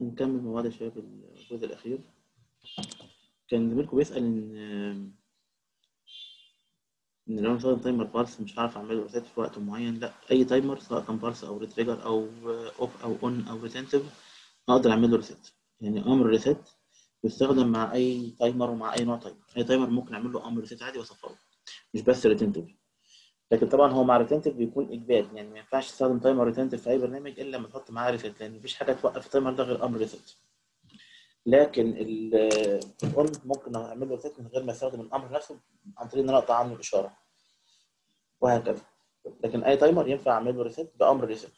نكمل مع بعض يا شباب الجزء الأخير. كان زميلكم بيسأل إن لو أنا مستخدم تايمر بارس مش هعرف أعمله ريسيت في وقت معين. لأ، أي تايمر سواء كان بارس أو ريتريجر أو أوف أو أون أو ريتنتيف أقدر أعمل له ريسيت. يعني أمر ريسيت بيستخدم مع أي تايمر ومع أي نوع تايمر. أي تايمر ممكن أعمل له أمر ريسيت عادي وأصفره، مش بس ريتنتيف. لكن طبعا هو مع ريتنتيف بيكون إجباري، يعني ما ينفعش تستخدم تايمر ريتنتيف في أي برنامج إلا لما تحط معاه ريسيت، لأن مفيش حاجة توقف التايمر ده غير أمر ريسيت. لكن الأون ممكن أعمل له ريسيت من غير ما أستخدم الأمر نفسه، عن طريق إن أنا أقطع عنه الإشارة وهكذا. لكن أي تايمر ينفع أعمل له ريسيت بأمر ريسيت.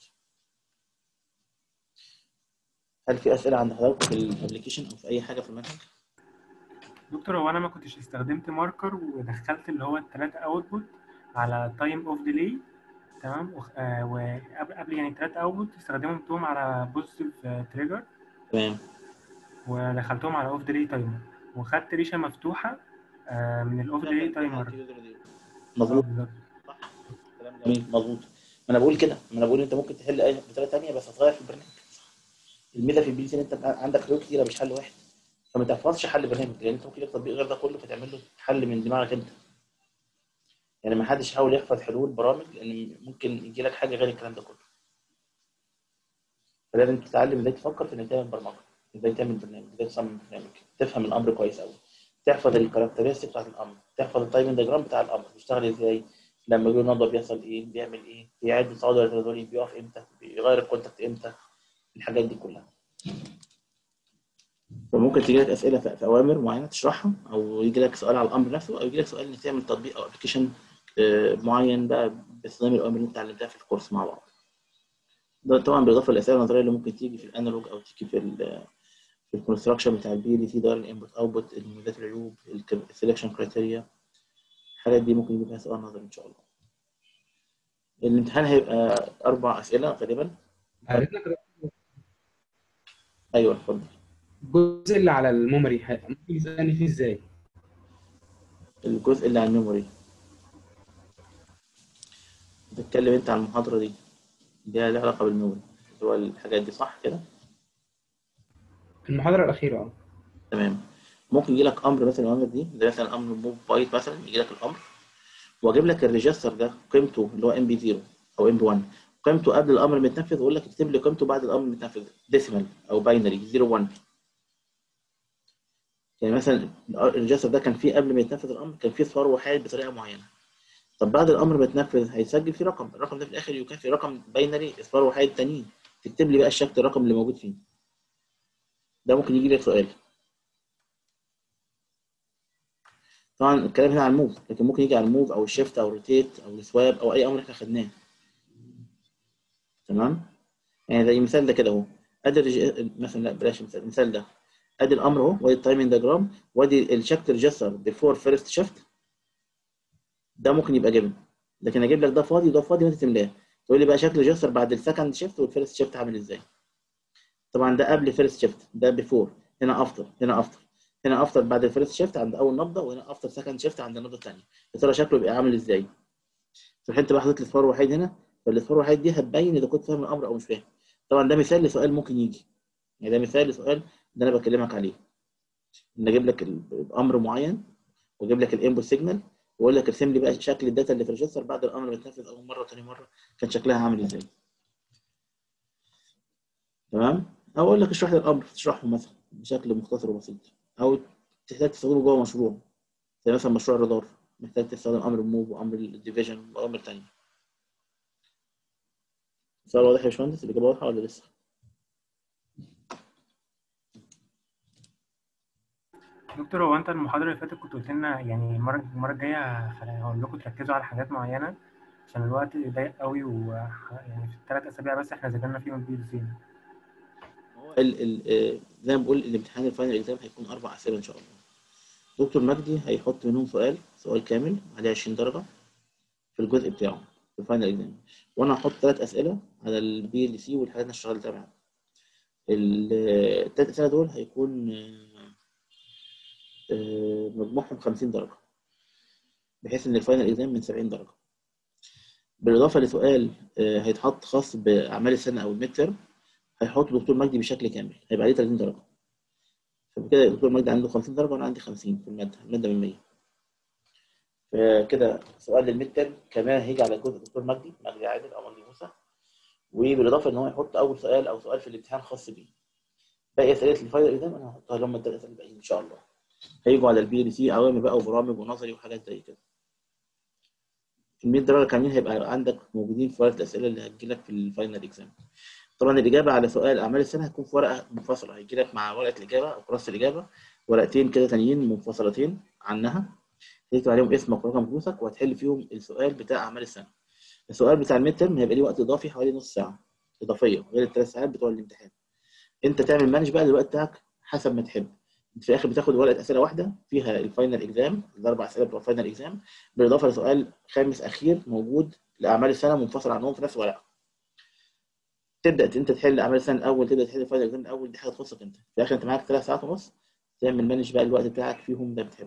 هل في أسئلة عند حضرتك في الأبلكيشن أو في أي حاجة في المنهج؟ دكتور، هو انا ما كنتش استخدمت ماركر ودخلت اللي هو الثلاثه اوتبوت على تايم اوف ديلي، تمام. وقبل يعني الثلاثه اوتبوت استخدمتهم على بوزيتيف تريجر، تمام. ودخلتهم على اوف ديلي تايمر، وخدت ريشه مفتوحه من الاوف ديلي تايمر. مظبوط. بالظبط. صح، كلام جميل، مظبوط. ما أنا بقول كده، ما أنا بقول أنت ممكن تحل أي بطريقة تانية بس هتغير في البرنامج. الميزة في البي سي إن أنت عندك حلول كتيرة مش حل واحد، فما تحفظش حل برنامج، لأن أنت ممكن لك تطبيق غير ده كله فتعمل له حل من دماغك أنت. يعني ما حدش يحاول يحفظ حلول برامج، لأن ممكن يجي لك حاجة غير الكلام ده كله. فلازم تتعلم ازاي تفكر في انك تعمل برمجه، ازاي تعمل برنامج، ازاي تصمم برنامج، تفهم الامر كويس قوي، تحفظ الكاركترستيك بتاعت الامر، تحفظ التايمنج ديجرام بتاع الامر بيشتغل ازاي، لما يجي ينضف بيحصل ايه، بيعمل ايه، بيعد صعود ولا تنازلي، بيقف امتى، بيغير الكونتاكت امتى، الحاجات دي كلها. فممكن تيجي لك اسئله في اوامر معينه تشرحها، او يجي لك سؤال على الامر نفسه، او يجي لك سؤال انك تعمل تطبيق او ابلكيشن معين بقى باستخدام الاوامر اللي انت اتعلمتها في الكورس مع بعض. ده طبعا بالاضافه للاسئله النظريه اللي ممكن تيجي في الانالوج او تيجي في الكونستراكشن بتاع البي ال سي، داير الانبوت اوتبوت، المميزات العيوب، السلكشن كرايتيريا. الحاجات دي ممكن يجي فيها سؤال نظري ان شاء الله. الامتحان هيبقى 4 اسئله غالبا. عرفنا كده. ايوه اتفضل. الجزء اللي على الميموري ممكن يسألني فيه ازاي؟ الجزء اللي عن الميموري بتتكلم انت عن المحاضره دي اللي لها علاقه بالميموري، اللي هو الحاجات دي، صح كده؟ في المحاضرة الأخيرة تمام. ممكن يجي لك امر مثلا، الامر دي زي مثلا امر موف بايت مثلا، يجي لك الامر واجيب لك الريجستر ده قيمته اللي هو ام بي 0 او ام بي 1، قيمته قبل الامر المتنفذ، واقول لك اكتب لي قيمته بعد الامر المتنفذ ديسيمال او باينري 0 1. يعني مثلا الريجستر ده كان فيه قبل ما يتنفذ الامر كان فيه صفار وحيد بطريقه معينه. طب بعد الامر ما يتنفذ هيسجل فيه رقم، الرقم ده في الاخر يكافئ رقم باينري اصفار وحيد تانيين، تكتب لي بقى الشكل الرقم اللي موجود فيه. ده ممكن يجي لك سؤال. طبعا الكلام هنا عن الموف، لكن ممكن يجي على الموف او الشيفت او الروتيت او السواب او اي امر احنا خدناه. تمام. يعني زي المثال ده كده اهو، ادي مثلا، لا بلاش المثال ده، ادي الامر اهو، وادي التايمنج ديجرام، وادي الشكل ريجستر بيفور فيرست شيفت. ده ممكن يبقى جبن، لكن اجيب لك ده فاضي وده فاضي وانت تملاه، تقول لي بقى شكل جاستر بعد السكند شيفت والفيرست شيفت عامل ازاي. طبعا ده قبل فيرست شيفت، ده بيفور، هنا افتر، هنا افتر، هنا افتر بعد الفيرست شيفت عند اول نبضه، وهنا افتر سكند شيفت عند النبضه الثانيه. يا ترى شكله بيبقى عامل ازاي؟ في الحته بقى حطيت الاصفار وحيد هنا، فالاصفار وحيد دي هتبين اذا كنت فاهم الامر او مش فاهم. طبعا ده مثال لسؤال ممكن يجي، يعني ده مثال لسؤال اللي انا بكلمك عليه، ان اجيب لك الامر معين واجيب لك الانبوت سيجنال واقول لك ارسم لي بقى شكل الداتا اللي في الريجستر بعد الامر ما يتنفذ اول مره وثاني مره كان شكلها عامل ازاي. تمام. او اقول لك اشرح لي الامر تشرحه مثلا بشكل مختصر وبسيط، او تحتاج تستخدمه جوه مشروع زي مثلا مشروع الرادار، محتاج تستخدم امر الموف وامر الديفيجن وامر ثانيه. السؤال واضح يا باشمهندس؟ الاجابه واضحه ولا لسه؟ دكتور، هو انت المحاضره اللي فاتت كنت قلت لنا يعني المره الجايه هقول لكم تركزوا على حاجات معينه عشان الوقت ضيق قوي، ويعني في الثلاث اسابيع بس احنا ذاكرنا فيهم البي ال سي. هو زي ما بقول الامتحان الفاينل اكزام هيكون 4 اسئله ان شاء الله. دكتور مجدي هيحط منهم سؤال كامل عليه 20 درجه في الجزء بتاعه في الفاينل اكزام، وانا هحط 3 اسئله على البي ال سي والحاجات اللي انا اشتغلت معاها. ال3 اسئله دول هيكون مجموعهم 50 درجه، بحيث ان الفاينل اكزام من 70 درجه، بالاضافه لسؤال هيتحط خاص باعمال السنه او الميد ترم، هيحط دكتور مجدي بشكل كامل، هيبقى عليه 30 درجه. فبكده الدكتور مجدي عنده 50 درجه وانا عندي 50 في الماده من 100. فكده سؤال للميد ترم كمان هيجي على جزء الدكتور مجدي عادل او مجدي موسى، وبالاضافه ان هو يحط اول سؤال او سؤال في الامتحان خاص بيه. باقي اسئله الفاينل اكزام انا هحطها لهم الثلاث اسئله الباقيين ان شاء الله. هيجوا على البي ال سي عوامل بقى وبرامج ونظري وحاجات زي كده. ال 100 درجه كاملين هيبقى عندك موجودين في ورقه الاسئله اللي هتجيلك في الفاينل اكزام. طبعا الاجابه على سؤال اعمال السنه هتكون في ورقه منفصله، هيجيلك مع ورقه الاجابه او كراسه الاجابه ورقتين كده تانيين منفصلتين عنها، هتكتب عليهم اسمك ورقم فلوسك وهتحل فيهم السؤال بتاع اعمال السنه. السؤال بتاع الميد ترم هيبقى ليه وقت اضافي حوالي نص ساعه اضافيه غير الثلاث ساعات بتوع الامتحان. انت تعمل مانج بقى للوقت بتاعك حسب ما تحب. انت في الاخر بتاخد ورقه اسئله واحده فيها الفاينل اكزام، الاربع اسئله بتوع الفاينل اكزام، بالاضافه لسؤال خامس اخير موجود لاعمال السنه منفصل عنهم في نفس الورقه. تبدا انت تحل اعمال السنه الاول، تبدا تحل الفاينل اكزام الاول، دي حاجه تخصك انت. في الاخر انت معاك 3 ساعات ونص تعمل مانج بقى الوقت بتاعك فيهم ده بتحبه.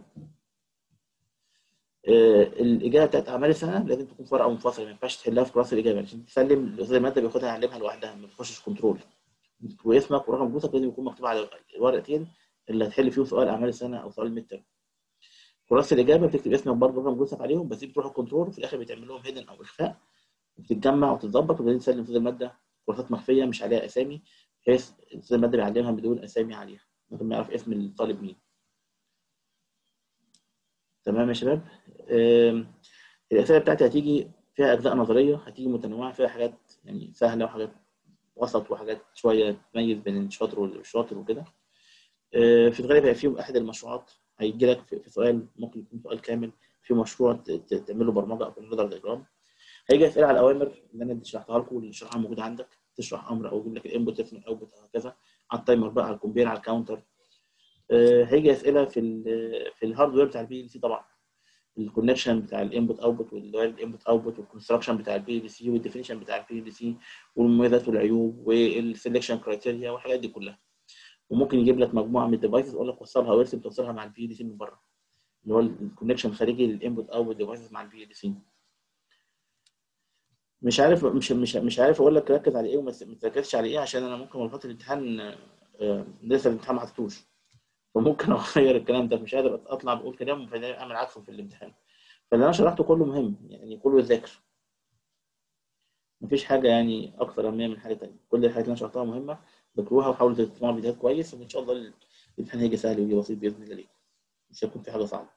الاجابه بتاعت اعمال السنه لازم تكون في ورقه منفصله، ما ينفعش تحلها في كلاس الاجابه عشان تسلم الاستاذ الماده بياخدها يعلمها لوحدها ما تخشش كنترول. واسمك ورقم فلوسك لازم يكون مكتوب على الورقتين اللي هتحل فيهم سؤال اعمال السنه او سؤال الميد ترم. كراسه الاجابه بتكتب اسمك برضه ورقم فلوسك عليهم، بس دي بتروح الكنترول وفي الاخر بيتعمل لهم هيدن او اخفاء وبتتجمع وتتظبط وبعدين تسلم استاذ الماده كورسات مخفيه مش عليها اسامي، بحيث استاذ الماده بيعلمها بدون اسامي عليها من غير ما يعرف اسم الطالب مين. تمام يا شباب. الاسئله بتاعتي هتيجي فيها اجزاء نظريه، هتيجي متنوعه فيها حاجات يعني سهله وحاجات وسط وحاجات شويه تميز بين الشاطر والشاطر وكده. في الغالب هيبقى فيهم احد المشروعات هيجي لك في سؤال ممكن يكون سؤال كامل في مشروع تعمله برمجه او كمبيوتر ديجرام. هيجي اسئله على الاوامر اللي انا شرحتها لكم واللي شرحها موجود عندك، تشرح امر او يجيب لك الانبوت تفهم الاوتبوت وهكذا، على التايمر بقى على الكمبير على الكاونتر. هيجي اسئله في الهاردوير بتاع البي ال سي طبعا، الكونكشن بتاع الانبوت اوتبوت والانبوت اوتبوت والكونستراكشن بتاع البي ال سي والديفينيشن بتاع البي ال سي والمميزات والعيوب والسلكشن كرايتيريا والحاجات دي كلها. وممكن يجيب لك مجموعه من الديفايسز يقول لك وصلها وارسم توصلها مع البي ال سي من بره، اللي هو الكونكشن الخارجي للانبوت اوتبوت ديفايسز مع البي ال سي. مش عارف اقول لك ركز على ايه وما تركزش على ايه، عشان انا ممكن ملفات الامتحان لسه الامتحان ما حطيتوش، فممكن اغير الكلام ده. مش قادر اطلع بقول كلام وبعدين اعمل عكسه في الامتحان. فاللي انا شرحته كله مهم يعني كله يتذاكر، مفيش حاجه يعني اكثر اهميه من حاجه ثانيه. كل الحاجات اللي انا شرحتها مهمه، ذاكروها وحاولوا تسمعوا فيديوهات كويس وان شاء الله الامتحان هيجي سهل ويجي بسيط باذن الله ليكم، مش هيكون في حاجه صعبه.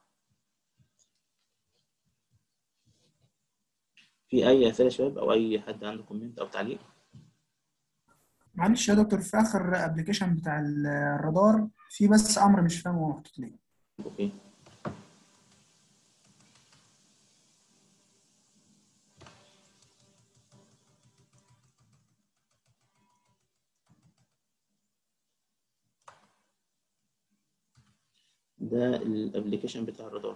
في اي اسئله يا شباب او اي حد عنده كومنت او تعليق؟ معلش يا دكتور، في اخر ابلكيشن بتاع الرادار في بس امر مش فاهمه هو محطوط ليه. اوكي. ده الابلكيشن بتاع الرادار.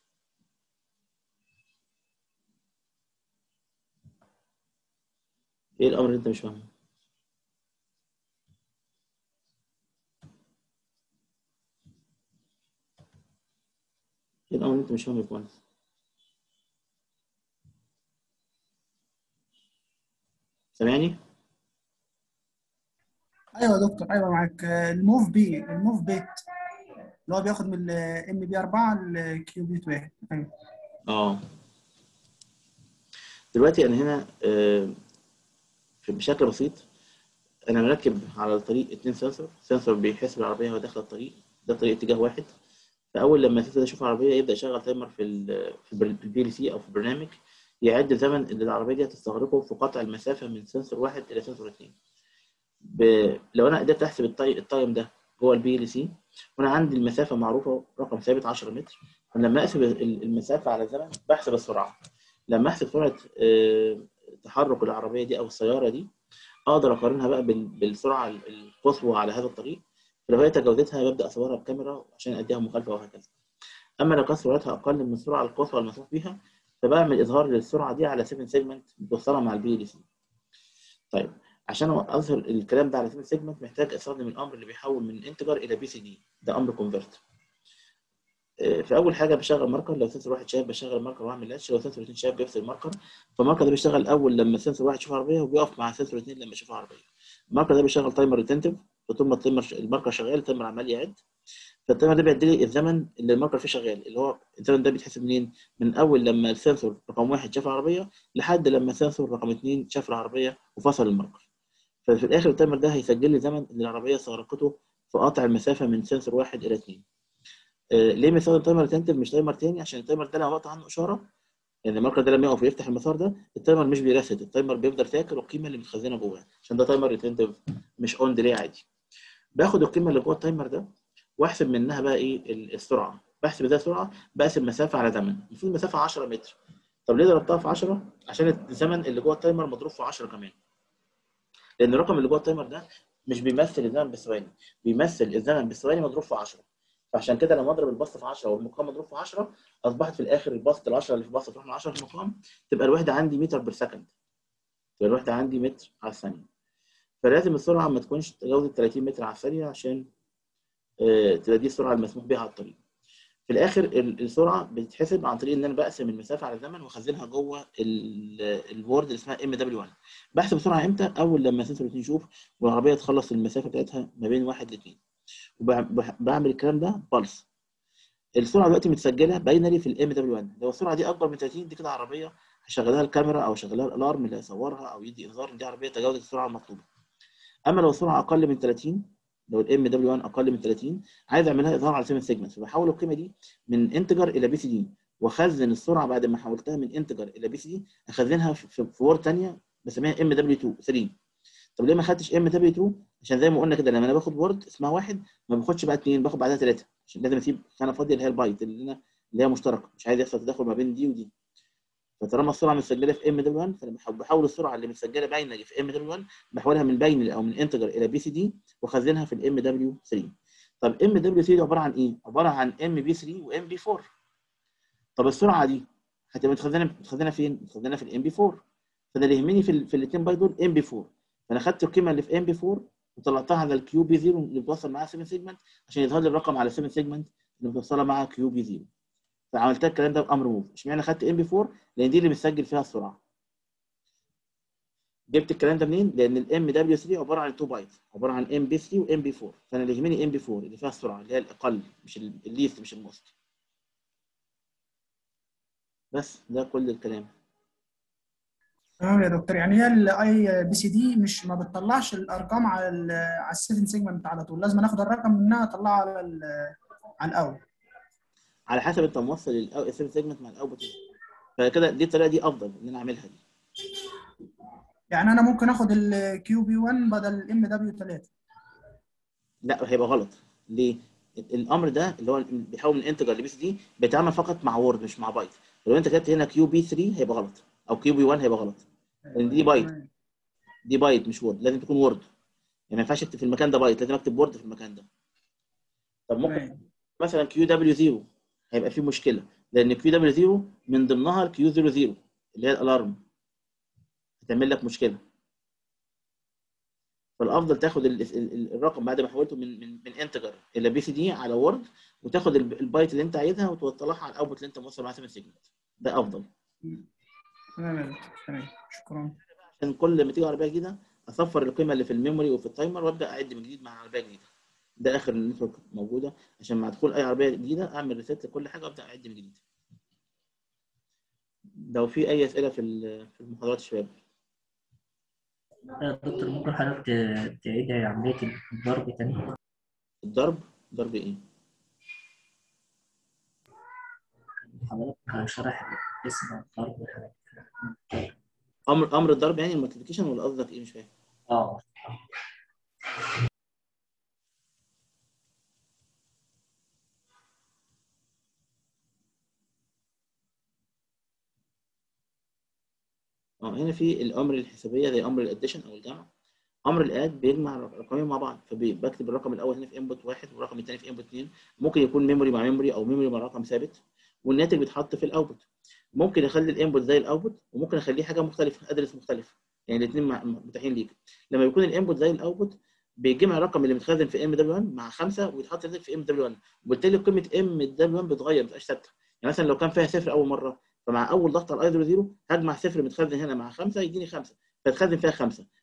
ايه الامر اللي انت مش فاهمه؟ ايه الامر اللي انت مش فاهمه يا باشمهندس؟ سامعني؟ ايوه يا دكتور، ايوه معاك. الموف بيت اللي هو بياخد من ام بي 4 لكيو بيت 1. ايوه. دلوقتي انا هنا بشكل بسيط انا مركب على الطريق 2 سنسور بيحس بالعربيه وهي داخله الطريق، ده طريق اتجاه واحد. فاول لما السنسور ده يشوف عربيه يبدا يشغل تايمر في البي ال سي او في البرنامج يعد الزمن اللي العربيه دي هتستغرقه في قطع المسافه من سنسور واحد الى سنسور 2. لو انا قدرت احسب التايم ده جوه البي ال سي وانا عندي المسافه معروفه رقم ثابت 10 متر، ولما اقسم المسافه على زمن بحسب السرعه. لما احسب سرعه تحرك العربيه دي او السياره دي اقدر اقارنها بقى بالسرعه القصوى على هذا الطريق. فلو هي تجاوزتها ببدا اصورها بكاميرا عشان اديها مخالفه وهكذا. اما لو كانت سرعتها اقل من السرعه القصوى المسموح بيها فبعمل اظهار للسرعه دي على 7 سيجمنت متوصله مع البي ال سي. طيب عشان اظهر الكلام ده على 7 سيجمنت محتاج استخدم الامر اللي بيحول من انتجر الى بي سي دي، ده امر كونفرت. في اول حاجه بشغل ماركر، لو سنسور واحد شايف بشغل ماركر واعمل لاتش، لو سنسور 2 شايف بيفصل ماركر. فالماركر ده بيشتغل اول لما سنسور واحد يشوف عربيه وبيقف مع سنسور 2 لما يشوف عربيه. الماركر ده بيشغل تايمر ريتنتيف، فطول ما الماركر شغال التايمر عمال يعد، فالتايمر ده بيعد لي الزمن اللي الماركر فيه شغال، اللي هو الزمن ده بيتحسب منين؟ من اول لما السنسور رقم 1 شاف العربيه لحد لما السنسور رقم 2 شاف العربيه وفصل الماركر. ففي الاخر التايمر ده هيسجل لي زمن اللي العربيه استغرقته في قطع المسافه من سنسور 1 الى 2. ليه بنستخدم تايمر ريتنتيف مش تايمر تاني؟ عشان التايمر ده لو وقت عنه اشاره، يعني الماركر ده لما يقف ويفتح المسار ده التايمر مش بيرست، التايمر بيفضل فاكر القيمه اللي متخزنه جواه، عشان ده تايمر ريتنتيف مش اون ديلي عادي. باخد القيمه اللي جوه التايمر ده واحسب منها بقى ايه السرعه، بحسب ازاي السرعه، بقسم مسافه على زمن، المفروض المسافه 10 متر. طب ليه ضربتها في 10؟ عشان الزمن اللي جوه التايمر مضروب في 10 كمان، لان الرقم اللي جوه التايمر ده مش بيمثل الزمن بالثواني، بيمثل الزمن بالثواني مضروب في 10. فعشان كده لما اضرب البسط في 10 والمقام مضروب في 10 اصبحت في الاخر البسط ال10 اللي في البسط تروح من 10 في المقام، تبقى الوحده عندي متر بير سكند، تبقى الوحده عندي متر على الثانيه. فلازم السرعه ما تكونش تجاوز 30 متر على الثانيه عشان تبقى دي السرعه المسموح بها على الطريق. في الاخر السرعه بتتحسب عن طريق ان انا بقسم المسافه على الزمن واخزنها جوه الوورد اللي اسمها MW1. بحسب السرعه امتى؟ اول لما سنسور 2 يشوف والعربيه تخلص المسافه بتاعتها ما بين 1 ل 2. وبعمل الكلام ده بلس. السرعه دلوقتي متسجله باينري في MW1، لو السرعه دي اكبر من 30 دي كده عربيه هشغلها الكاميرا او شغلها الالارم اللي هيصورها او يدي انذار ان دي عربيه تجاوزت السرعه المطلوبه. اما لو السرعه اقل من 30، لو MW1 اقل من 30 عايز اعملها اظهار على 7 سيجمنتس، فبحول القيمه دي من انتجر الى BCD، واخزن السرعه بعد ما حولتها من انتجر الى BCD اخزنها في وورد ثانيه بسميها MW3. طب ليه ما خدتش MW2؟ عشان زي ما قلنا كده لما انا باخد وورد اسمها 1 ما باخدش بقى 2، باخد بعدها 3، عشان لازم اسيب خانه فاضيه اللي هي البايت اللي هي مشتركه، مش عايز يحصل تداخل ما بين دي ودي. فطالما السرعه متسجله في MW1 فانا بحول السرعه اللي متسجله باينري في MW1 بحولها من باينري او من انتجر الى BCD واخزنها في MW3. طب MW3 دي عباره عن ايه؟ عباره عن MB3 وMB4. طب السرعه دي هتبقى متخزنه فين؟ متخزنه في الMB4. فانا اللي يهمني في الاثنين بايت دول MB4. فانا خدت القيمه اللي في MB4 وطلعتها على QB0 اللي بتوصل معاها 7 سيجمنت عشان يظهر لي الرقم على 7 سيجمنت اللي متوصله مع QB0. فعملت الكلام ده بامر موف. اشمعنى خدت MB4؟ لان دي اللي متسجل فيها السرعه. جبت الكلام ده منين؟ لان MW3 عباره عن 2 بايت، عباره عن MB3 وMB4، فانا اللي يهمني MB4 اللي فيها السرعه اللي هي الاقل مش الليست مش الموست. بس ده كل الكلام. تمام يا دكتور، يعني هي الاي بي سي دي مش ما بتطلعش الارقام على على ال7 سيجمنت على طول، لازم ناخد الرقم منها اطلعه على الاول. على حسب انت موصل ال 7 سيجمنت مع الاوتبوت، فكده دي الطريقه دي افضل ان انا اعملها دي. يعني انا ممكن اخد الكيو بي 1 بدل الام دبليو 3؟ لا هيبقى غلط. ليه؟ الامر ده اللي هو بيحول من انتجر لبي سي دي بيتعمل فقط مع وورد مش مع بايت. لو انت كتبت هنا كيو بي 3 هيبقى غلط، او كيو بي 1 هيبقى غلط، لان دي بايت، دي بايت مش وورد، لازم تكون وورد. يعني ما ينفعش اكتب في المكان ده بايت، لازم اكتب وورد في المكان ده. طب ممكن مثلا كيو دبليو 0 هيبقى فيه مشكله، لان كيو دبليو 0 من ضمنها الكيو 00 اللي هي الالارم، هتعمل لك مشكله. فالافضل تاخد الرقم بعد ما حولته من انتجر الى بي سي دي على وورد، وتاخد البايت اللي انت عايزها وتوصلها على الاوتبوت اللي انت موصل معاه 7 سيجمنت. ده افضل. تمام يا دكتور، تمام، شكرا. عشان كل ما تيجي عربيه جديده اصفر القيمه اللي في الميموري وفي التايمر وابدا اعد من جديد مع عربيه جديده. ده اخر النتورك موجوده، عشان مع دخول اي عربيه جديده اعمل ريسيت لكل حاجه وابدا اعد من جديد. لو في اي اسئله في المحاضرات الشباب. دكتور ممكن حضرتك تعيد عملية الضرب تاني؟ ضرب ايه؟ حضرتك شرح اسم الضرب وحضرتك امر الضرب يعني المالتيبيكيشن، ولا قصدك ايه؟ مش فاهم. هنا في الامر الحسابيه زي امر الاديشن او الجمع. امر الاد بيجمع رقمين مع بعض، فبكتب الرقم الاول هنا في انبوت 1 والرقم الثاني في انبوت 2. ممكن يكون ميموري مع ميموري او ميموري مع رقم ثابت، والناتج بيتحط في الاوتبوت. ممكن اخلي الانبوت زي الاوتبوت وممكن اخليه حاجه مختلفه، ادرس مختلف، يعني الاثنين متاحين ليك. لما يكون الانبوت زي الاوتبوت بيجمع الرقم اللي متخزن في ام دبليو 1 مع 5 ويتحط في ام دبليو 1، وبالتالي قيمه ام دبليو 1 بتتغير ما بتبقاش ثابته. يعني مثلا لو كان فيها صفر اول مره، فمع اول ضغط على الاي 00 هجمع صفر متخزن هنا مع 5 يديني 5، فتخزن فيها 5.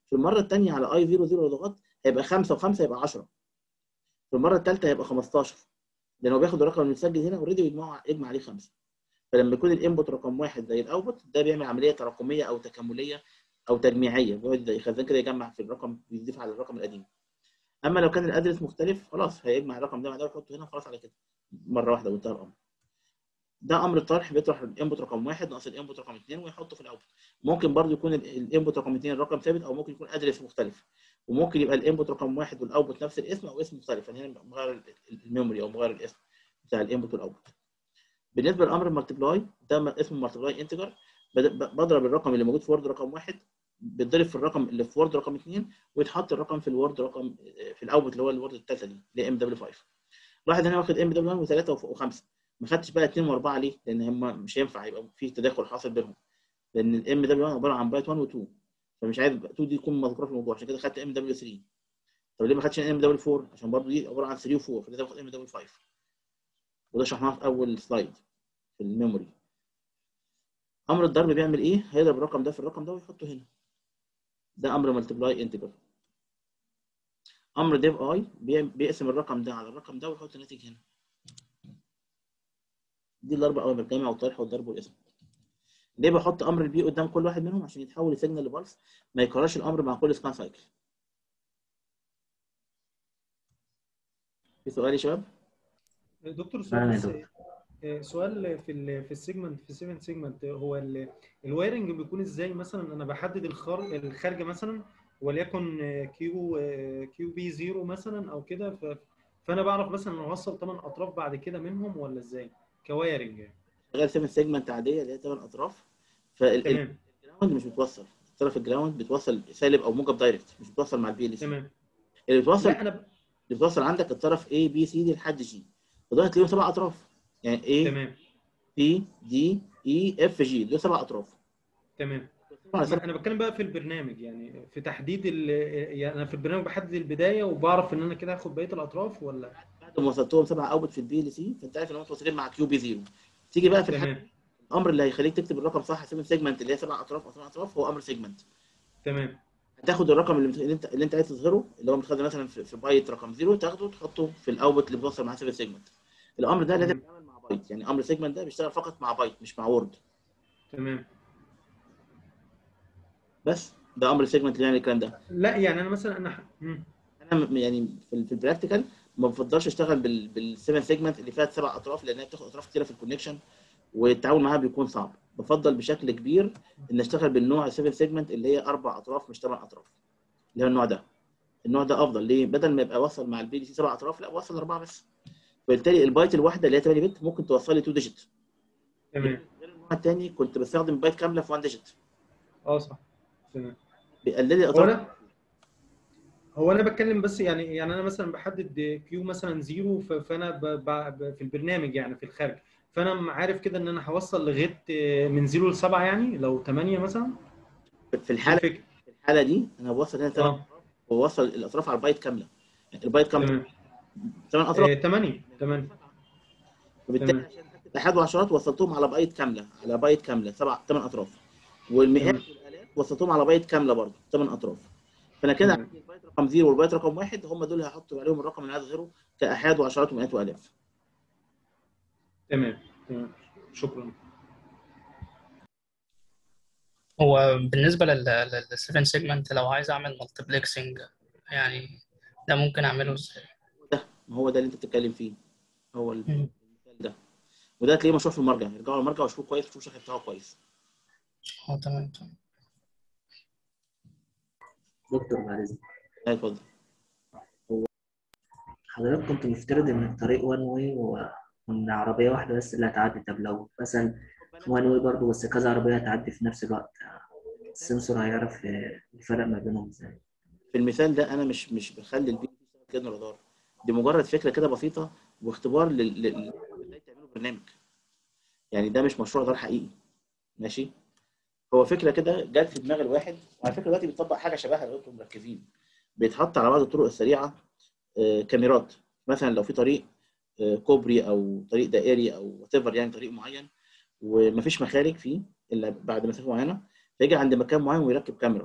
في المره الثانيه على اي 0 0 لو ضغطت هيبقى 5 و5 يبقى 10. في المره الثالثه هيبقى 15، لان هو بياخد الرقم المتسجل هنا اوريدي ويجمع عليه 5. فلما يكون الانبوت رقم 1 زي الاوتبوت، ده بيعمل عمليه تراكميه او تكامليه او تجميعيه، بيقعد يخزن كده يجمع في الرقم بيضيف على الرقم القديم. اما لو كان الادرس مختلف خلاص هيجمع الرقم ده مع ده ويحطه هنا وخلاص على كده مره واحده وانتهى الامر. ده امر الطرح، بيطرح الانبوت رقم 1 ناقص الانبوت رقم 2 ويحطه في الاوتبوت. ممكن برضو يكون الانبوت رقم 2 الرقم ثابت، او ممكن يكون ادرس مختلف، وممكن يبقى الانبوت رقم 1 والاوتبوت نفس الاسم او اسم مختلف، يعني هنا مغير الميموري او مغير الاسم بتاع الانبوت والاوتبوت. بالنسبه للامر المالتيبلاي، ده اسمه مالتيبلاي انتجر. بضرب الرقم اللي موجود في وورد رقم 1 بيتضرب في الرقم اللي في وورد رقم 2 ويتحط الرقم في الوورد رقم في الاوتبوت اللي هو الوورد الثالثه دي اللي هي ام دبليو 5. واحد هنا واخد ام دبليو 1 و3 و5، ما خدتش بقى 2 و4 ليه؟ لان هم مش هينفع يبقى في تداخل حاصل بينهم، لان الام دبليو 1 عباره عن بايت 1 و2، فمش عايز 2 دي تكون مذكوره في الموضوع، عشان كده خدت ام دبليو 3. طب ليه ما خدتش ام دبليو 4؟ عشان برضه دي عباره عن 3 و4، فلازم اخد ام دبليو 5. وده شرحناه في اول سلايد في الميموري. امر الضرب بيعمل ايه؟ هيضرب الرقم ده في الرقم ده ويحطه هنا. ده امر مالتيبلاي انتجر. امر ديف اي بيقسم الرقم ده على الرقم ده ويحط الناتج هنا. دي الاربع اوامر: الجمع والطرح والضرب والقسم. ليه بحط امر البي قدام كل واحد منهم؟ عشان يتحول لسيجنال لبلس، ما يكررش الامر مع كل سكان سايكل. في سؤال يا شباب؟ دكتور تمام سؤال يا بس، دكتور. سؤال في السيجمنت، في 7 سيجمنت، هو الوايرنج بيكون ازاي؟ مثلا انا بحدد الخارجه مثلا وليكن كيو بي 0 مثلا او كده، فانا بعرف مثلا اوصل 8 اطراف بعد كده منهم، ولا ازاي كوايرنج يعني؟ شغال 7 سيجمنت عاديه اللي هي 8 اطراف. تمام فالجراوند مش بتوصل، طرف الجراوند بتوصل سالب او موجب دايركت، مش بتوصل مع البي ال سي. تمام. اللي بتوصل لا انا اللي بتوصل عندك الطرف A B C دي لحد G، وده هتلاقيهم 7 اطراف، يعني A تمام B D E F G دول 7 اطراف. تمام. على ما انا بتكلم بقى في البرنامج، يعني في تحديد يعني انا في البرنامج بحدد البدايه وبعرف ان انا كده هاخد بقيه الاطراف ولا؟ بعد ما وصلتهم 7 اوتبوت في البي ال سي، فانت عارف ان هم متوصلين مع كيو بي 0. تيجي بقى في الحاله تمام الامر اللي هيخليك تكتب الرقم صح 7 سيجمنت اللي هي 7 اطراف او 8 اطراف هو امر سيجمنت. تمام هتاخد الرقم اللي انت عايز تظهره، اللي هو متخزن مثلا في بايت رقم 0، تاخده تحطه في الاوتبوت اللي بيوصل مع 7 سيجمنت. الامر ده لازم تمام يتعامل مع بايت، يعني امر سيجمنت ده بيشتغل فقط مع بايت مش مع وورد. تمام. بس ده امر سيجمنت اللي يعمل الكلام ده. لا يعني انا مثلا انا يعني في البراكتيكال ما بفضلش اشتغل بالسيفن سيجمنت اللي فيها 7 اطراف، لانها بتاخد اطراف كتيره في الكونكشن والتعامل معاها بيكون صعب. بفضل بشكل كبير ان اشتغل بالنوع 7 سيجمنت اللي هي 4 اطراف مش 8 اطراف، اللي هو النوع ده. النوع ده افضل ليه؟ بدل ما يبقى وصل مع البي دي سي 7 اطراف، لا وصل 4 بس. وبالتالي البايت الواحده اللي هي 8 بت ممكن توصل لي 2 ديجيت. تمام. غير النوع الثاني كنت بستخدم بايت كامله في 1 ديجيت، اه صح. تمام. بيقلل لي هو اطراف. انا بتكلم بس، يعني انا مثلا بحدد كيو مثلا 0، فانا في البرنامج يعني في الخارج، فانا عارف كده ان انا هوصل لغايه من 0 ل 7، يعني لو 8 مثلا. في دي الفكره. الحاله دي انا بوصل هنا 8 اه اطراف وبوصل الاطراف على البايت كامله. يعني البايت كام؟ تمام. 8 اطراف. 8 8. وبالتالي تمام عشان اكتب احاد وعشرات وصلتهم على بايت كامله، على بايت كامله 8 اطراف. والمئات تمام والالاف وصلتهم على بايت كامله برضه 8 اطراف. فانا كده تمام عندي البايت رقم 0 والبايت رقم 1 هم دول اللي هحط عليهم الرقم اللي عايز اظهره كاحاد وعشرات ومئات والاف. تمام تمام. شكرا. هو بالنسبة لل 7 سيجمنت لو عايز أعمل مالتيبلكسنج يعني ده ممكن أعمله إزاي؟ ما هو ده اللي انت بتتكلم فيه، هو مم. المثال ده. وده تلاقيه مشروع في المرجع، ارجعوا للمرجع وشوفوه كويس وشوفوا الشرح بتاعه كويس. تمام تمام. دكتور بعد إذنك، اتفضل. حضرتك كنت مفترض إن الطريق وان واي وإن عربية واحدة بس اللي هتعدي. طب لو مثلا وان واي برضه بس كذا عربية هتعدي في نفس الوقت، السنسور هيعرف الفرق ما بينهم إزاي؟ في المثال ده انا مش بخلي البي يشتغل كده رادار، دي مجرد فكره كده بسيطه واختبار ازاي تعملوا برنامج. يعني ده مش مشروع رادار حقيقي، ماشي؟ هو فكره كده جت في دماغ الواحد، وعلى فكره دلوقتي بيطبق حاجه شبهها لو انتم مركزين. بيتحط على بعض الطرق السريعه كاميرات، مثلا لو في طريق كوبري او طريق دائري او وات ايفر، يعني طريق معين ومفيش مخارج فيه الا بعد مسافه معينه، فيجي عند مكان معين ويركب كاميرا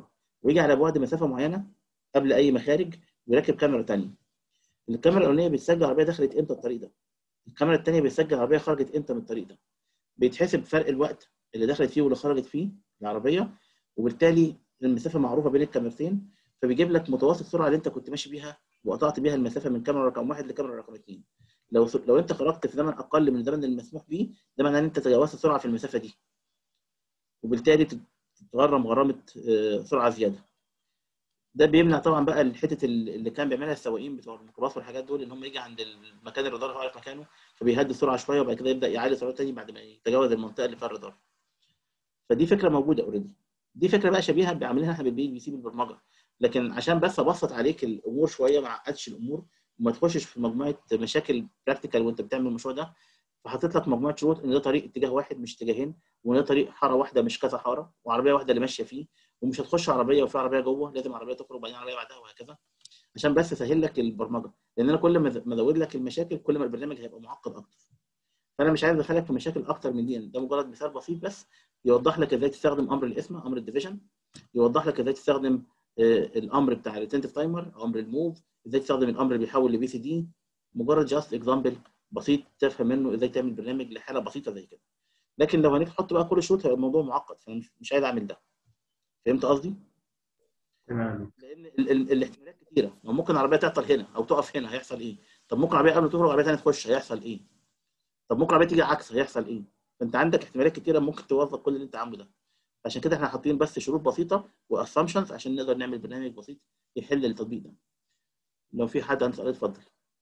ويجي على بعد مسافه معينه قبل اي مخارج ويركب كاميرا ثانيه. الكاميرا الاولانيه بتسجل العربيه دخلت امتى الطريق ده، الكاميرا الثانيه بتسجل العربيه خرجت امتى من الطريق ده. بيتحسب فرق الوقت اللي دخلت فيه واللي خرجت فيه العربيه، وبالتالي المسافه معروفه بين الكاميرتين، فبيجيب لك متوسط السرعه اللي انت كنت ماشي بيها وقطعت بيها المسافه من كاميرا رقم 1 لكاميرا رقم 2. لو انت خرجت في زمن اقل من الزمن المسموح به، ده معناه ان انت تجاوزت السرعه في المسافه دي، وبالتالي تتغرم غرامه سرعه زياده. ده بيمنع طبعا بقى الحته اللي كان بيعملها السواقين بتوع الميكروباص والحاجات دول، ان هم يجي عند المكان الرادار هو عارف مكانه فبيهدي السرعه شويه وبعد كده يبدا يعلي سرعته تاني بعد ما يتجاوز المنطقه اللي فيها الرادار. فدي فكره موجوده اوريدي. دي فكره بقى شبيهه بعملها احنا بالبي سي بالبرمجه، لكن عشان بس ابسط عليك الامور شويه ما اعقدش الامور وما تخشش في مجموعه مشاكل براكتيكال وانت بتعمل المشروع ده، فحطيت لك مجموعه شروط ان ده طريق اتجاه واحد مش اتجاهين، وان ده طريق حاره واحده مش كذا حاره، وعربيه واحده اللي ماشيه فيه، ومش هتخش عربيه وفي عربيه جوه، لازم عربيه تخرج وبعدين عربيه بعدها وهكذا، عشان بس اسهل لك البرمجه. لان انا كل ما ازود لك المشاكل كل ما البرنامج هيبقى معقد اكتر. فانا مش عايز ادخلك في مشاكل اكتر من دي، ده مجرد مثال بسيط بس يوضح لك ازاي تستخدم امر القسمه، امر الديفيجن، يوضح لك ازاي تستخدم الامر بتاع الريتنتيف تايمر، امر الموف، ازاي تستخدم الامر اللي بيحول لبي سي دي. مجرد جاست اكزامبل بسيط تفهم منه ازاي تعمل برنامج لحاله بسيطه زي كده. لكن لو هنيجي تحط بقى كل الشروط هيبقى الموضوع معقد، فانا مش عايز اعمل ده. فهمت قصدي؟ تمام. لان الاحتمالات كتيره، ممكن عربيه تعطل هنا او تقف هنا هيحصل ايه؟ طب ممكن عربيه قبل ما تخرج عربيه ثانيه تخش هيحصل ايه؟ طب ممكن عربيه تيجي عكس هيحصل ايه؟ فانت عندك احتمالات كتيره ممكن توظف كل اللي انت عامله ده. عشان كده احنا حاطين بس شروط بسيطه واسامبشنز عشان نقدر نعمل برنامج بسيط يحل التطبيق ده. لو في حد عنده سؤال اتفضل.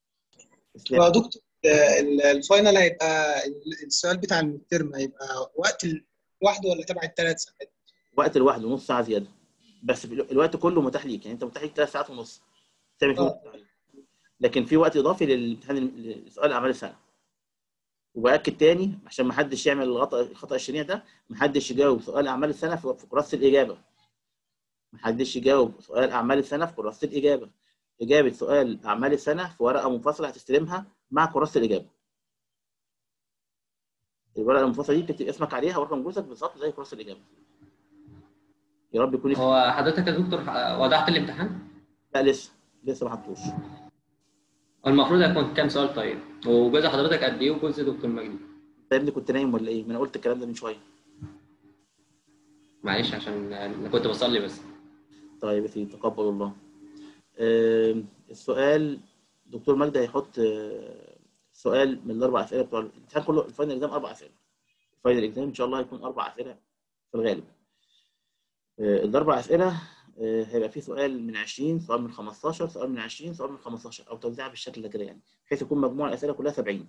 يا دكتور الفاينل هيبقى السؤال بتاع المترم هيبقى وقت لوحده ولا تبع ال3 ساعات؟ وقت لوحده نص ساعه زياده، بس الوقت كله متاح ليك، يعني انت متاح ليك 3 ساعات ونص تعمل فيه عليه. لكن في وقت اضافي للامتحان سؤال اعمال السنه. وباكد تاني عشان ما حدش يعمل الخطا الشنيع ده، ما حدش يجاوب سؤال اعمال السنه في كراسه الاجابه. ما حدش يجاوب سؤال اعمال السنه في كراسه الاجابه. اجابه سؤال اعمال السنه في ورقه منفصله هتستلمها مع كراسه الاجابه. الورقه المنفصله دي بتكتب اسمك عليها ورقم جوزك بالظبط زي كراسه الاجابه. يا رب يكون هو حضرتك يا دكتور وضحت الامتحان؟ لا لسه ما حطوش. المفروض هيكون كام سؤال طيب؟ وجزء حضرتك قد ايه وجزء دكتور مجدي؟ انت يا ابني كنت نايم ولا ايه؟ ما انا قلت الكلام ده من شويه. معلش عشان انا كنت بصلي بس. طيب يا سيدي تقبل الله. السؤال دكتور مجدي هيحط سؤال من الاربع اسئله بتوع الامتحان كله. الفاينل اكزام 4 اسئله. الفاينل اكزام ان شاء الله هيكون 4 اسئله في الغالب. الاربع اسئله هيبقى فيه سؤال من 20، سؤال من 15، سؤال من 20، سؤال من 15، او توزيعها بالشكل ده كده يعني، بحيث يكون مجموع الاسئله كلها 70.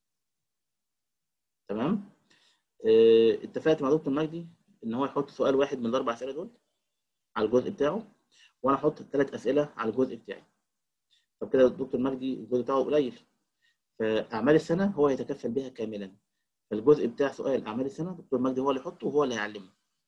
تمام؟ اتفقت مع دكتور مجدي ان هو يحط سؤال واحد من الاربع اسئله دول على الجزء بتاعه، وانا احط 3 اسئله على الجزء بتاعي. طب كده الدكتور مجدي الجزء بتاعه قليل، فاعمال السنه هو يتكفل بها كاملا. فالجزء بتاع سؤال اعمال السنه دكتور مجدي هو اللي يحطه وهو اللي هيعلمه.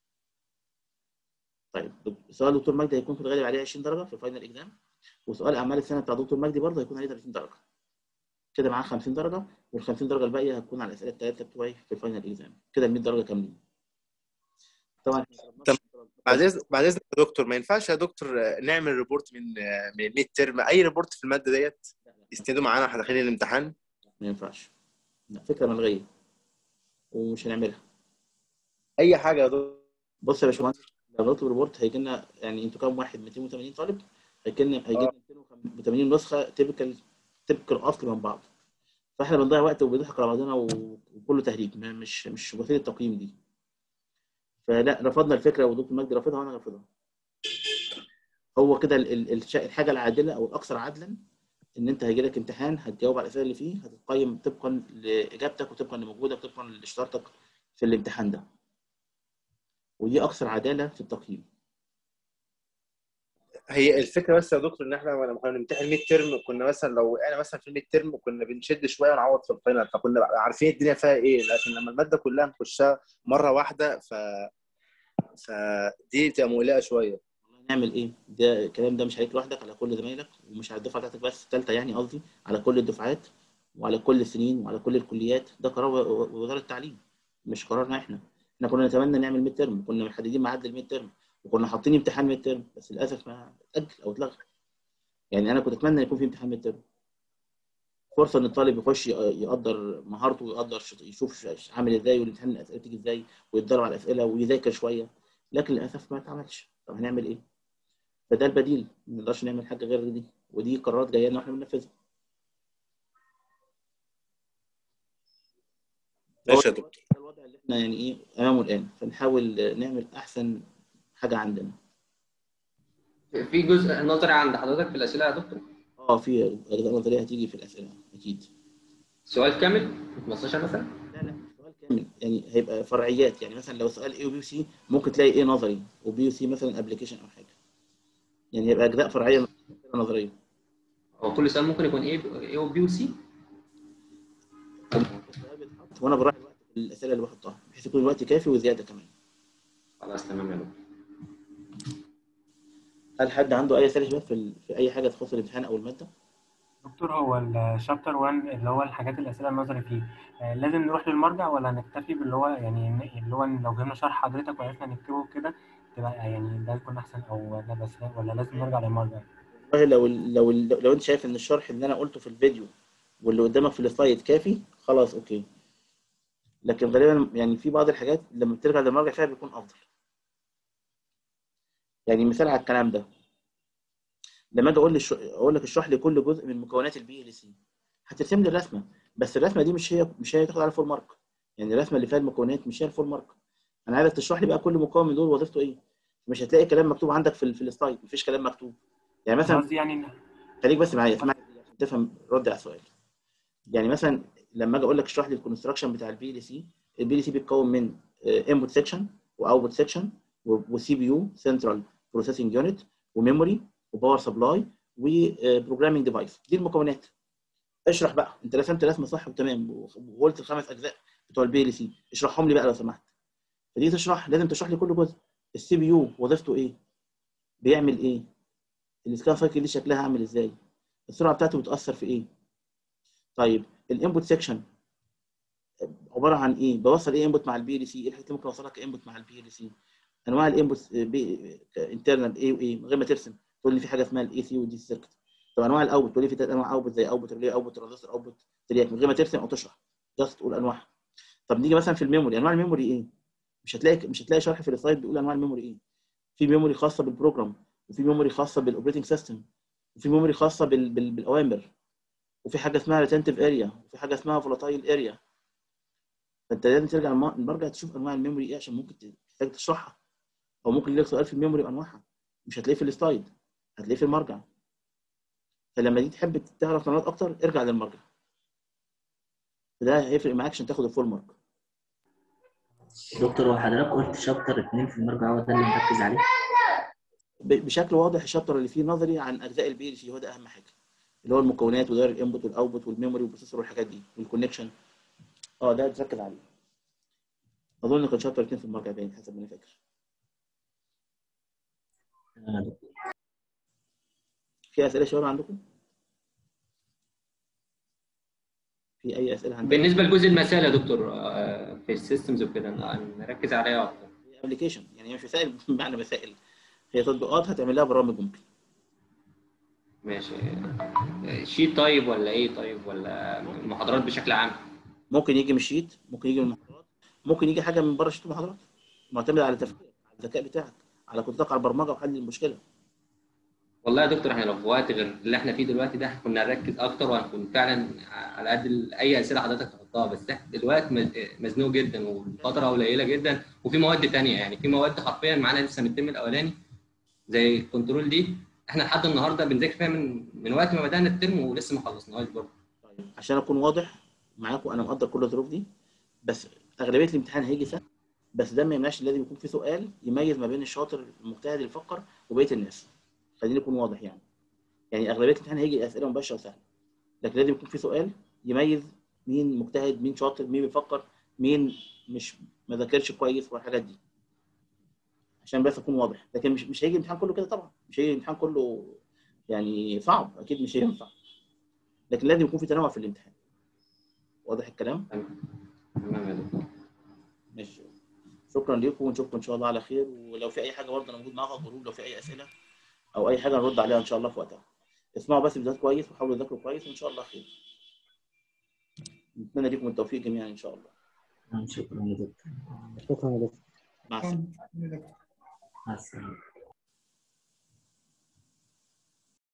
طيب سؤال دكتور مجدي هيكون في الغالب عليه 20 درجه في الفاينل اكزام، وسؤال اعمال السنه بتاع دكتور مجدي برضه هيكون عليه 30 درجه. كده معاه 50 درجه، وال 50 درجه الباقيه هتكون على الاسئله الثلاثه بتوعي في الفاينل اكزام. كده ال 100 درجه كاملين. طبعا بعد اذنك يا دكتور، ما ينفعش يا دكتور نعمل ريبورت من الميد ترم، اي ريبورت في الماده ديت يستندوا معانا واحنا داخلين الامتحان؟ ما ينفعش، لا فكره ملغيه ومش هنعملها. اي حاجه يا دكتور. بص يا باشمهندس، لو نطلب ريبورت هيجي لنا، يعني انتوا كام واحد؟ 280 طالب، هيجي لنا 280 نسخه تيبيكال اصل من بعض. فاحنا بنضيع وقت وبنضحك على بعضنا وكله تهريج، مش وسيله التقييم دي. فلا، رفضنا الفكره ودكتور مجدي رافضها وانا رافضها. هو كده الحاجه العادله او الاكثر عدلا ان انت هيجي لك امتحان هتجاوب على الاسئله اللي فيه، هتتقيم طبقا لاجابتك وطبقا لموجودك وطبقا لاشتراطك في الامتحان ده. ودي اكثر عداله في التقييم. هي الفكره بس يا دكتور ان احنا لما كنا بنمتحن ميد ترم كنا مثلا لو وقعنا مثلا في الميد ترم كنا بنشد شويه ونعوض في الفاينل، فكنا عارفين الدنيا فيها ايه. لكن لما الماده كلها نخشها مره واحده فدي بتبقى مقلقه شويه. نعمل ايه؟ ده الكلام ده مش عليك لوحدك، على كل زمايلك، ومش على الدفعه بتاعتك بس الثالثه، يعني قصدي على كل الدفعات وعلى كل السنين وعلى كل الكليات. ده قرار وزاره التعليم مش قرارنا احنا. احنا كنا نتمنى نعمل ميد ترم، كنا محددين ميعاد للميد ترم، وكنا حاطين امتحان ميد ترم، بس للاسف ما اتاجل او اتلغى. يعني انا كنت اتمنى يكون في امتحان ميد ترم، فرصه ان الطالب يخش يقدر مهارته ويقدر يشوف عامل ازاي والامتحان الاسئله بتيجي ازاي ويتدرب على الاسئله ويذاكر شويه، لكن للاسف ما اتعملش. طب هنعمل ايه؟ فده البديل، ما نقدرش نعمل حاجه غير دي، ودي قرارات جايه لنا واحنا بننفذها. ماشي يا دكتور. ده الوضع اللي احنا يعني ايه امامه الان، فنحاول نعمل احسن حاجه عندنا. في جزء نظري عند حضرتك في الاسئله يا دكتور؟ في اجزاء نظريه هتيجي في الاسئله اكيد. سؤال كامل 15 مثلا؟ لا سؤال كامل، يعني هيبقى فرعيات. يعني مثلا لو سؤال A وB وC ممكن تلاقي A نظري وB وC مثلا ابلكيشن او حاجه، يعني يبقى اجزاء فرعيه من نظريه. هو كل سؤال ممكن يكون A و B و C؟ السؤال بيتحط وانا براعي الوقت في الاسئله اللي بحطها بحيث يكون الوقت كافي وزياده كمان. خلاص تمام يا دكتور. هل حد عنده اي اسئله في اي حاجه تخص الامتحان او الماده؟ دكتور، هو الشابتر 1 اللي هو الحاجات الأسئلة النظري فيه لازم نروح للمرجع ولا نكتفي باللي هو يعني اللي هو لو فهمنا شرح حضرتك وعرفنا نكتبه كده تبقى يعني ده يكون أحسن، أو لا بس ولا لازم نرجع للمرجع؟ والله لو انت شايف ان الشرح اللي انا قلته في الفيديو واللي قدامك في السلايد كافي خلاص اوكي، لكن غالبا يعني في بعض الحاجات لما بترجع للمرجع فيها بيكون افضل. يعني مثال على الكلام ده، لما اجي اقول لك اشرح لي كل جزء من مكونات البي ال سي، هترسم لي الرسمه، بس الرسمه دي مش هي تاخد على فول مارك. يعني الرسمه اللي فيها المكونات مش هي الفول مارك. انا عايزك تشرح لي بقى كل مكون من دول وظيفته ايه. مش هتلاقي كلام مكتوب عندك في السلايد، مفيش كلام مكتوب. يعني مثلا قصدي يعني خليك بس معايا اسمعني عشان تفهم رد على السؤال. يعني مثلا لما اجي اقول لك اشرح لي الكونستراكشن بتاع البي ال سي، البي ال سي بيتكون من انبوت سيكشن واوتبوت سيكشن وسي بي يو سنترال بروسيسنج يونت وميموري وباور سبلاي وبروجرامينج ديفايس. دي المكونات. اشرح بقى، انت رسمت رسمه صح وتمام وقلت الخمس اجزاء بتوع البي ال سي، اشرحهم لي بقى لو سمحت. فدي تشرح لازم تشرح لي كل جزء. السي بي يو وظيفته ايه؟ بيعمل ايه؟ السكان سايكل دي شكلها عامل ازاي؟ السرعه بتاعته بتاثر في ايه؟ طيب الانبوت سيكشن عباره عن ايه؟ بوصل ايه انبوت مع البي ال سي؟ ايه الحاجات اللي ممكن اوصلها كانبوت مع البي ال سي؟ انواع الانبوت انترنال ايه وايه من غير ما ترسم، تقول لي في حاجه اسمها الاي سي ودي سيركت. طب انواع الاوتبوت تقول لي في ثلاث انواع اوتبوت زي اوتبوت ريلي اوتبوت ترانزستور اوتبوت ترياك من غير ما ترسم او تشرح، جاست تقول انواعها. طب نيجي مثلا في الميموري، انواع الميموري ايه؟ مش هتلاقي شرح في السلايد بيقول انواع الميموري ايه. في ميموري خاصه بالبروجرام، وفي ميموري خاصه بالاوبريتنج سيستم، وفي ميموري خاصه بالاوامر، وفي حاجه اسمها ريتنتيف اريا، وفي حاجه اسمها فولاتايل اريا. فانت لازم ترجع المرجع تشوف انواع الميموري ايه عشان ممكن تحتاج تشرحها، او ممكن يجيلك سؤال في الميموري بانواعها مش هتلاقيه في السلايد، هتلاقيه في المرجع. فلما دي تحب تعرف معلومات اكتر ارجع للمرجع، فده هيفرق معاك عشان تاخد الفول مارك. دكتور، وحضرتك قلت شابتر 2 في المرجع هو ده اللي مركز عليه؟ بشكل واضح الشابتر اللي فيه نظري عن اجزاء البي ال سي هو ده اهم حاجه، اللي هو المكونات وداير الانبوت والاوتبوت والميموري والبروسيسور والحاجات دي والكونكشن. ده تركز عليه. اظن كان شابتر 2 في المرجع باين حسب ما انا فاكر. في اسئله شباب عندكم؟ في اي اسئله عندكم؟ بالنسبه لجزء المسائل يا دكتور في السيستمز وكده نركز عليها اكتر. هي ابلكيشن، يعني هي مش مسائل بمعنى مسائل، هي تطبيقات هتعمل لها برامج ممكن. ماشي. شيت طيب ولا ايه طيب ولا محاضرات بشكل عام؟ ممكن يجي من الشيت، ممكن يجي من المحاضرات، ممكن يجي حاجه من بره شيت المحاضرات، معتمد على تفكيرك، على الذكاء بتاعك، على قدرتك على البرمجه وحل المشكله. والله يا دكتور احنا لو في وقت غير اللي احنا فيه دلوقتي ده كنا نركز اكتر وهنكون فعلا على قد اي اسئله حضرتك تحطها، بس احنا دلوقتي مزنوق جدا والفتره قليله جدا وفي مواد ثانيه، يعني في مواد حرفيا معانا لسه من الترم الاولاني زي الكنترول دي احنا لحد النهارده بنذاكر فيها من وقت ما بدانا الترم ولسه ما خلصناهاش برضه. طيب عشان اكون واضح معاكم، انا مقدر كل الظروف دي، بس اغلبيه الامتحان هيجي سهل، بس ده ما يمنعش لازم يكون في سؤال يميز ما بين الشاطر المجتهد اللي يفكر وبقيه الناس. خليني اكون واضح يعني اغلبيه الامتحان هيجي اسئله مباشره وسهله، لكن لازم يكون في سؤال يميز مين مجتهد، مين شاطر، مين بيفكر، مين مش ما ذاكرش كويس والحاجات دي، عشان بس اكون واضح. لكن مش هيجي الامتحان كله كده طبعا، مش هيجي الامتحان كله يعني صعب، اكيد مش هينفع، لكن لازم يكون في تنوع في الامتحان. واضح الكلام؟ تمام يا دكتور. ماشي. شكرا لكم ونشوفكم ان شاء الله على خير، ولو في اي حاجه برضه انا موجود معاكم على الجروب، لو في اي اسئله او اي حاجه نرد عليها ان شاء الله في وقتها. اسمعوا بس فيديوهات كويس وحاولوا تذاكروا كويس وان شاء الله خير. نتمنى لكم التوفيق جميعا ان شاء الله. شكرا يا دكتور. شكرا يا دكتور. مع السلامه. مع السلامة.